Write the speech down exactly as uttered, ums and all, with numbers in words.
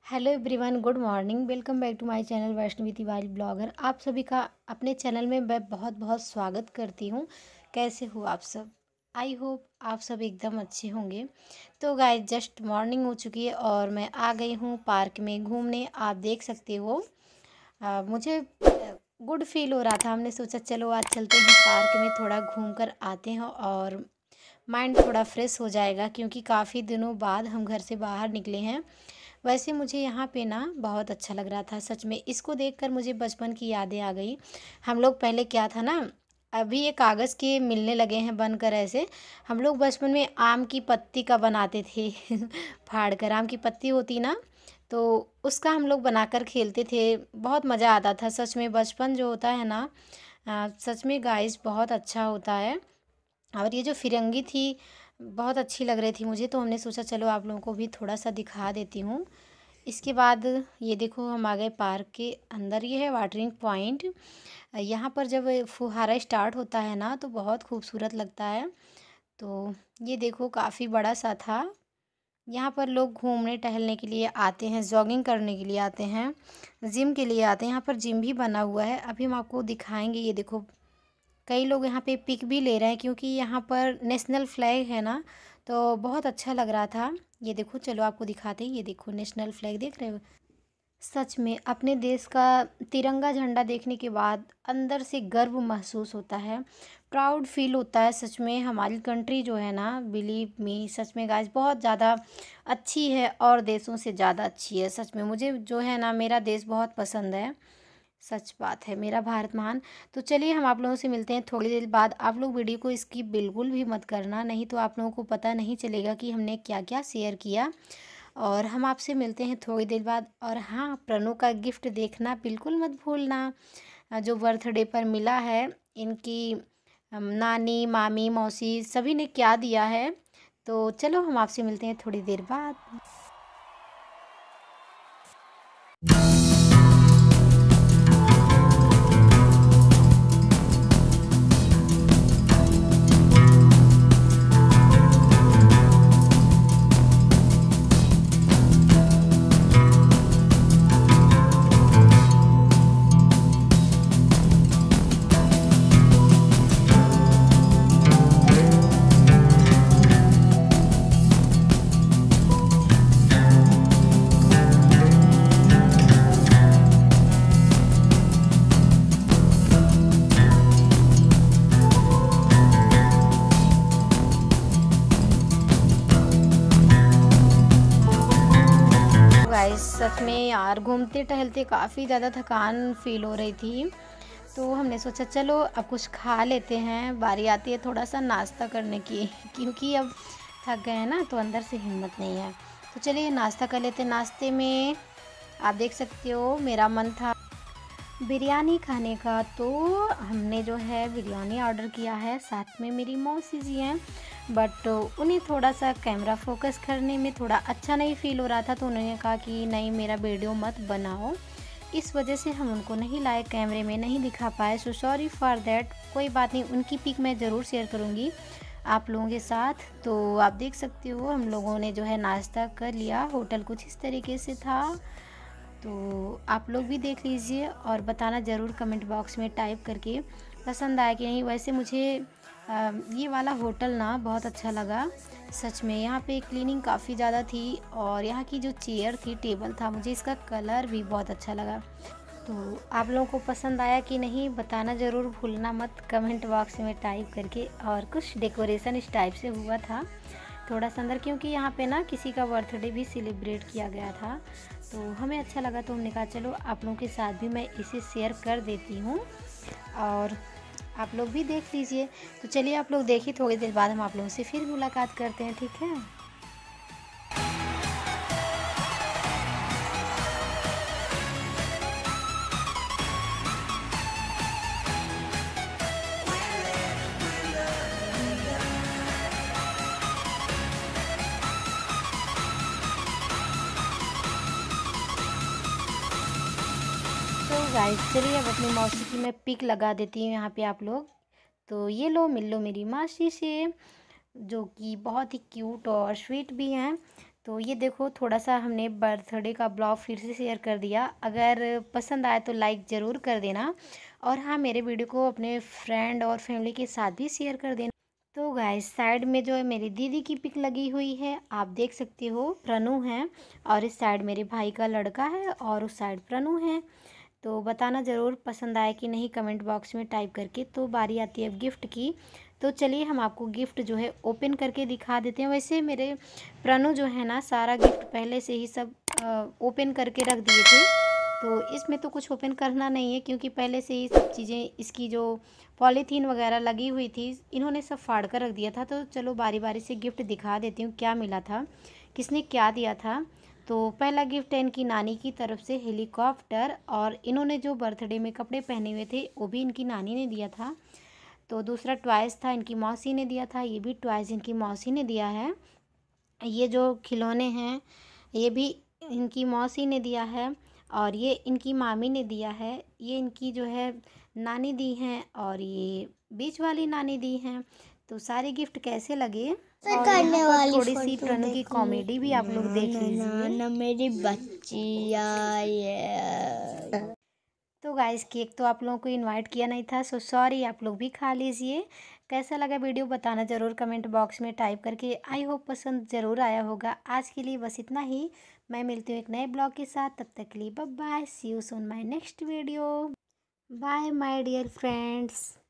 Hello everyone, good morning. Welcome back to my channel Vaishnavi Tiwari blogger. आप सभी का अपने चैनल में मैं बहुत बहुत स्वागत करती हूँ। कैसे हो आप सब? आई होप आप सब एकदम अच्छे होंगे। तो गाइस, जस्ट मॉर्निंग हो चुकी है और मैं आ गई हूँ पार्क में घूमने। आप देख सकते हो, आ, मुझे गुड फील हो रहा था। हमने सोचा चलो आज चलते हैं पार्क में, थोड़ा घूम कर आते हैं और माइंड थोड़ा फ्रेश हो जाएगा, क्योंकि काफ़ी दिनों बाद हम घर से बाहर निकले हैं। वैसे मुझे यहाँ पे ना बहुत अच्छा लग रहा था सच में। इसको देखकर मुझे बचपन की यादें आ गई। हम लोग पहले क्या था ना, अभी ये कागज़ के मिलने लगे हैं बनकर ऐसे। हम लोग बचपन में आम की पत्ती का बनाते थे फाड़ कर आम की पत्ती होती ना, तो उसका हम लोग बनाकर खेलते थे। बहुत मज़ा आता था सच में। बचपन जो होता है ना, आ, सच में गाइस बहुत अच्छा होता है। और ये जो फिरंगी थी बहुत अच्छी लग रही थी मुझे, तो हमने सोचा चलो आप लोगों को भी थोड़ा सा दिखा देती हूँ। इसके बाद ये देखो, हम आ गए पार्क के अंदर। ये है वाटरिंग पॉइंट। यहाँ पर जब फुहारा स्टार्ट होता है ना तो बहुत खूबसूरत लगता है। तो ये देखो, काफ़ी बड़ा सा था। यहाँ पर लोग घूमने टहलने के लिए आते हैं, जॉगिंग करने के लिए आते हैं, जिम के लिए आते हैं। यहाँ पर जिम भी बना हुआ है, अभी हम आपको दिखाएंगे। ये देखो, कई लोग यहाँ पे पिक भी ले रहे हैं, क्योंकि यहाँ पर नेशनल फ्लैग है ना, तो बहुत अच्छा लग रहा था। ये देखो, चलो आपको दिखाते हैं। ये देखो, नेशनल फ्लैग देख रहे हो? सच में अपने देश का तिरंगा झंडा देखने के बाद अंदर से गर्व महसूस होता है, प्राउड फील होता है। सच में हमारी कंट्री जो है ना, बिलीव मी, सच में गाइस बहुत ज़्यादा अच्छी है और देशों से ज़्यादा अच्छी है। सच में मुझे जो है ना, मेरा देश बहुत पसंद है। सच बात है, मेरा भारत महान। तो चलिए, हम आप लोगों से मिलते हैं थोड़ी देर बाद। आप लोग वीडियो को स्किप बिल्कुल भी मत करना, नहीं तो आप लोगों को पता नहीं चलेगा कि हमने क्या क्या शेयर किया। और हम आपसे मिलते हैं थोड़ी देर बाद। और हाँ, प्रणो का गिफ्ट देखना बिल्कुल मत भूलना, जो बर्थडे पर मिला है। इनकी अम, नानी, मामी, मौसी सभी ने क्या दिया है। तो चलो, हम आपसे मिलते हैं थोड़ी देर बाद। गाइस, सच में यार, घूमते टहलते काफ़ी ज़्यादा थकान फील हो रही थी। तो हमने सोचा चलो अब कुछ खा लेते हैं। बारी आती है थोड़ा सा नाश्ता करने की क्योंकि अब थक गए हैं ना, तो अंदर से हिम्मत नहीं है। तो चलिए नाश्ता कर लेते हैं। नाश्ते में आप देख सकते हो, मेरा मन था बिरयानी खाने का, तो हमने जो है बिरयानी ऑर्डर किया है। साथ में मेरी मौसी जी हैं, बट उन्हें थोड़ा सा कैमरा फोकस करने में थोड़ा अच्छा नहीं फील हो रहा था, तो उन्होंने कहा कि नहीं, मेरा वीडियो मत बनाओ। इस वजह से हम उनको नहीं लाए, कैमरे में नहीं दिखा पाए। So sorry for that. कोई बात नहीं, उनकी पिक मैं ज़रूर शेयर करूँगी आप लोगों के साथ। तो आप देख सकते हो, हम लोगों ने जो है नाश्ता कर लिया। होटल कुछ इस तरीके से था, तो आप लोग भी देख लीजिए और बताना ज़रूर कमेंट बॉक्स में टाइप करके पसंद आया कि नहीं। वैसे मुझे आ, ये वाला होटल ना बहुत अच्छा लगा सच में। यहाँ पे क्लीनिंग काफ़ी ज़्यादा थी और यहाँ की जो चेयर थी, टेबल था, मुझे इसका कलर भी बहुत अच्छा लगा। तो आप लोगों को पसंद आया कि नहीं, बताना ज़रूर भूलना मत कमेंट बॉक्स में टाइप करके। और कुछ डेकोरेशन इस टाइप से हुआ था थोड़ा सा अंदर, क्योंकि यहाँ पे ना किसी का बर्थडे भी सेलिब्रेट किया गया था, तो हमें अच्छा लगा। तो हमने कहा चलो आप लोगों के साथ भी मैं इसे शेयर कर देती हूँ और आप लोग भी देख लीजिए। तो चलिए, आप लोग देखिए, थोड़ी देर बाद हम आप लोगों से फिर मुलाकात करते हैं, ठीक है? तो गाइस, चलिए अब अपनी मौसी की मैं पिक लगा देती हूँ यहाँ पे आप लोग। तो ये लो, मिल लो मेरी मासी से, जो कि बहुत ही क्यूट और स्वीट भी हैं। तो ये देखो थोड़ा सा हमने बर्थडे का ब्लॉग फिर से शेयर कर दिया। अगर पसंद आए तो लाइक ज़रूर कर देना, और हाँ मेरे वीडियो को अपने फ्रेंड और फैमिली के साथ भी शेयर कर देना। तो गाइस साइड में जो है मेरी दीदी की पिक लगी हुई है, आप देख सकते हो, प्रनु है। और इस साइड मेरे भाई का लड़का है और उस साइड प्रनु है। तो बताना ज़रूर पसंद आए कि नहीं कमेंट बॉक्स में टाइप करके। तो बारी आती है गिफ्ट की। तो चलिए हम आपको गिफ्ट जो है ओपन करके दिखा देते हैं। वैसे मेरे प्रनु जो है ना सारा गिफ्ट पहले से ही सब ओपन करके रख दिए थे, तो इसमें तो कुछ ओपन करना नहीं है क्योंकि पहले से ही सब चीज़ें, इसकी जो पॉलीथीन वगैरह लगी हुई थी इन्होंने सब फाड़ कर रख दिया था। तो चलो बारी बारी से गिफ्ट दिखा देती हूँ क्या मिला था, किसने क्या दिया था। तो पहला गिफ्ट है इनकी नानी की तरफ से हेलीकॉप्टर, और इन्होंने जो बर्थडे में कपड़े पहने हुए थे वो भी इनकी नानी ने दिया था। तो दूसरा टॉयज़ था, इनकी मौसी ने दिया था, ये भी टॉयज़ इनकी मौसी ने दिया है। ये जो खिलौने हैं ये भी इनकी मौसी ने दिया है, और ये इनकी मामी ने दिया है। ये इनकी जो है नानी दी हैं, और ये बीच वाली नानी दी हैं। तो सारे गिफ्ट कैसे लगे, और यहाँ पर थोड़ी सी प्रनु की कॉमेडी भी आप लोग देख लीजिए। ना मेरी बच्ची आई है। तो गाइस केक तो आप लोगों को इनवाइट किया नहीं था, सो सॉरी, आप लोग भी खा लीजिए। कैसा लगा वीडियो बताना ज़रूर कमेंट बॉक्स में टाइप करके। आई होप पसंद ज़रूर आया होगा। आज के लिए बस इतना ही। मैं मिलती हूँ एक नए ब्लॉग के साथ, तब तक के लिए bye bye, see you soon my next video. Bye my dear friends.